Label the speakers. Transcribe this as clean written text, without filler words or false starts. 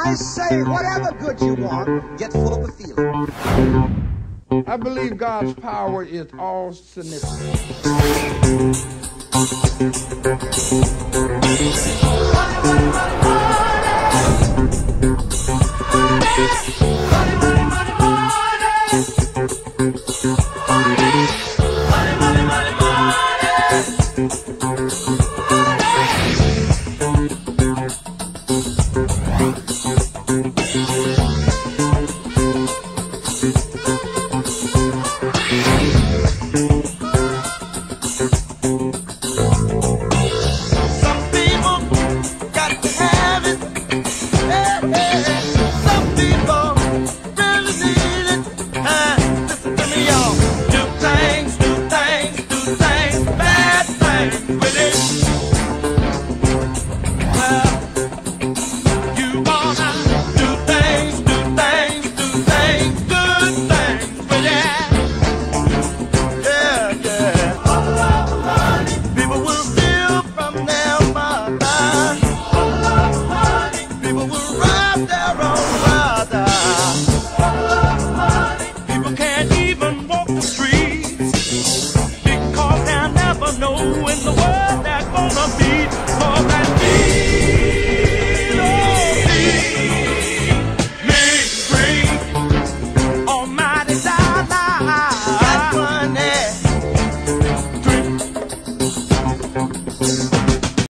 Speaker 1: I say whatever good you want, get full of the feeling.
Speaker 2: I believe God's power is all significant.